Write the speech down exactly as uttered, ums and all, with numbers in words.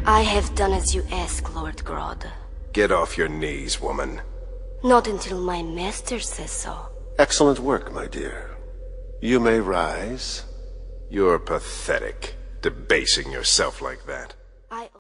I have done as you ask, Lord Grodd. Get off your knees, woman. Not until my master says so. Excellent work, my dear. You may rise. You're pathetic, debasing yourself like that. I